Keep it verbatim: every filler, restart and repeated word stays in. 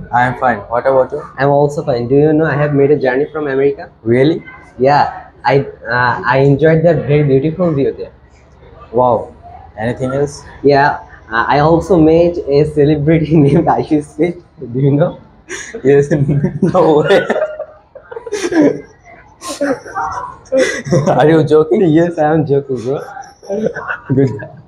I am fine. What about you? I'm also fine. Do you know I have made a journey from America? Really? Yeah, I uh, I enjoyed that very beautiful view there. Wow. Anything else? Yeah, uh, I also met a celebrity named Ayush Smith. Do you know? Yes. No way. Are you joking? Yes, I am joking, bro. Good.